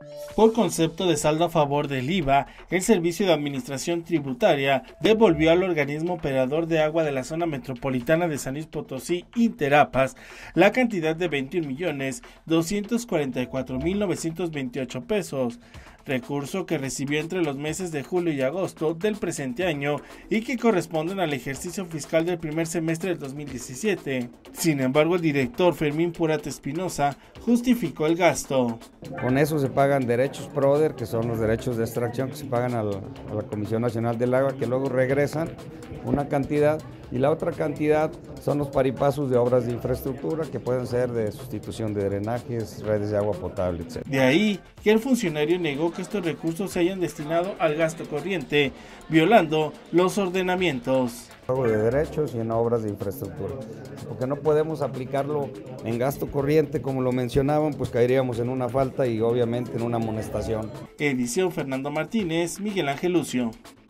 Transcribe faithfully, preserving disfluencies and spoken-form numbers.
Por concepto de saldo a favor del I V A, el Servicio de Administración Tributaria devolvió al organismo operador de agua de la zona metropolitana de San Luis Potosí, Interapas, la cantidad de veintiún millones doscientos cuarenta y cuatro mil novecientos veintiocho pesos, recurso que recibió entre los meses de julio y agosto del presente año y que corresponden al ejercicio fiscal del primer semestre del dos mil diecisiete. Sin embargo, el director Fermín Purata Espinosa justificó el gasto. Con eso se pagan derechos PRODER, que son los derechos de extracción que se pagan a la, a la Comisión Nacional del Agua, que luego regresan una cantidad, y la otra cantidad son los paripasos de obras de infraestructura que pueden ser de sustitución de drenajes, redes de agua potable, etcétera. De ahí que el funcionario negó que estos recursos se hayan destinado al gasto corriente, violando los ordenamientos. Pago de derechos y en obras de infraestructura, porque no podemos aplicarlo en gasto corriente, como lo mencionaban, pues caeríamos en una falta y obviamente en una amonestación. Edición Fernando Martínez, Miguel Ángel Lucio.